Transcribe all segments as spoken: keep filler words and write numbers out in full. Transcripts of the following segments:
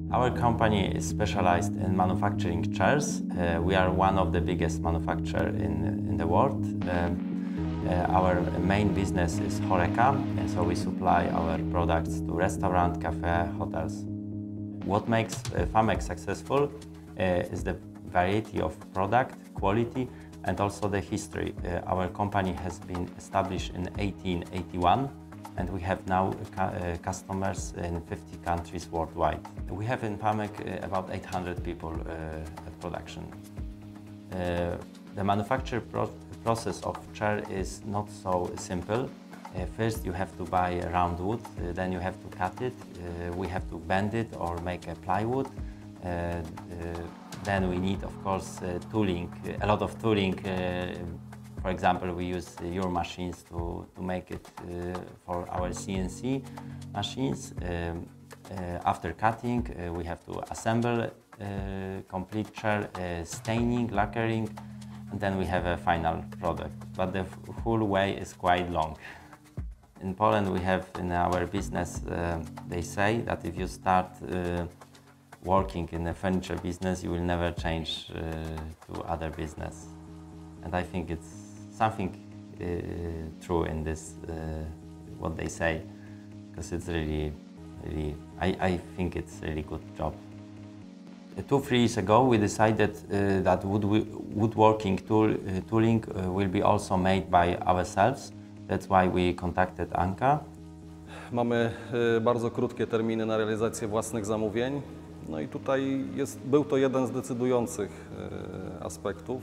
Our company is specialized in manufacturing chairs. Uh, we are one of the biggest manufacturers in, in the world. Uh, uh, our main business is HoReCa, and so we supply our products to restaurants, cafes, hotels. What makes uh, FAMEG successful uh, is the variety of product, quality, and also the history. Uh, our company has been established in eighteen eighty-one. And we have now uh, customers in fifty countries worldwide. We have in FAMEG uh, about eight hundred people uh, at production. Uh, the manufacture pro process of chair is not so simple. Uh, first you have to buy a round wood, uh, then you have to cut it, uh, we have to bend it or make a plywood. Uh, uh, then we need, of course, uh, tooling, a lot of tooling. Uh, For example, we use uh, your machines to, to make it uh, for our C N C machines. Um, uh, after cutting, uh, we have to assemble uh, complete chair, uh, staining, lacquering, and then we have a final product. But the full way is quite long. In Poland, we have in our business, uh, they say that if you start uh, working in the furniture business, you will never change uh, to other business. And I think it's something uh, true in this, uh, what they say, because it's really, really, I, I think it's a really good job. Uh, two, three years ago, we decided uh, that wood, woodworking tool, uh, tooling uh, will be also made by ourselves. That's why we contacted ANCA. Mamy y, bardzo krótkie terminy na realizację własnych zamówień. No i tutaj jest, był to jeden z decydujących y, aspektów.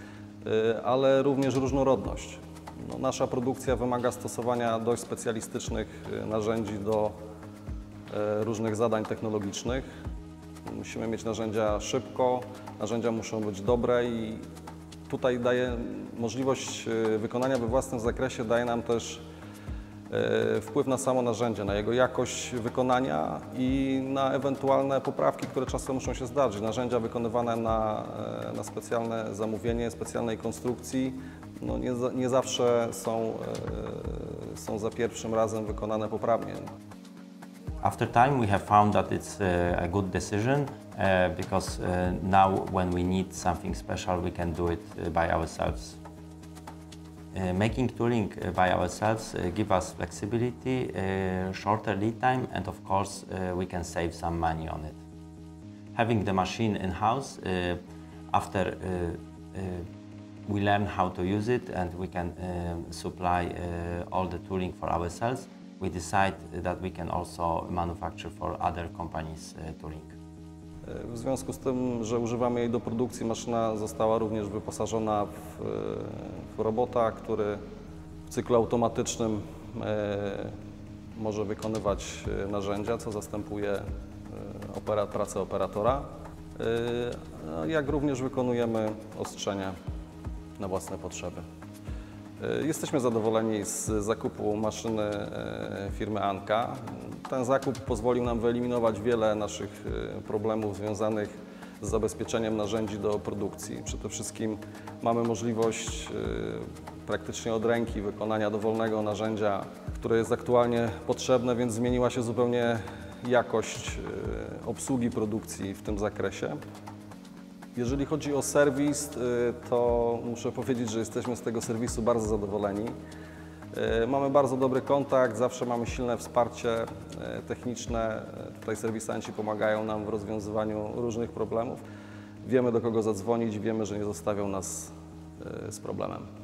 Ale również różnorodność. No, nasza produkcja wymaga stosowania dość specjalistycznych narzędzi do różnych zadań technologicznych. Musimy mieć narzędzia szybko, narzędzia muszą być dobre i tutaj daje możliwość wykonania we własnym zakresie, daje nam też wpływ na samo narzędzie, na jego jakość wykonania i na ewentualne poprawki, które czasem muszą się zdarzyć. Narzędzia wykonywane na, na specjalne zamówienie, specjalnej konstrukcji, no nie, nie zawsze są, są za pierwszym razem wykonane poprawnie. After time, we have found that it's a good decision uh, because uh, now when we need something special, we can do it by ourselves. Uh, making tooling uh, by ourselves uh, gives us flexibility, uh, shorter lead time, and of course uh, we can save some money on it. Having the machine in-house, uh, after uh, uh, we learn how to use it and we can uh, supply uh, all the tooling for ourselves, we decide that we can also manufacture for other companies uh, tooling. W związku z tym, że używamy jej do produkcji, maszyna została również wyposażona w, w robota, który w cyklu automatycznym e, może wykonywać narzędzia, co zastępuje e, opera, pracę operatora, e, jak również wykonujemy ostrzenia na własne potrzeby. E, jesteśmy zadowoleni z zakupu maszyny e, firmy ANCA. Ten zakup pozwolił nam wyeliminować wiele naszych problemów związanych z zabezpieczeniem narzędzi do produkcji. Przede wszystkim mamy możliwość praktycznie od ręki wykonania dowolnego narzędzia, które jest aktualnie potrzebne, więc zmieniła się zupełnie jakość obsługi produkcji w tym zakresie. Jeżeli chodzi o serwis, to muszę powiedzieć, że jesteśmy z tego serwisu bardzo zadowoleni. Mamy bardzo dobry kontakt, zawsze mamy silne wsparcie techniczne. Tutaj serwisanci pomagają nam w rozwiązywaniu różnych problemów. Wiemy, do kogo zadzwonić, wiemy, że nie zostawią nas z problemem.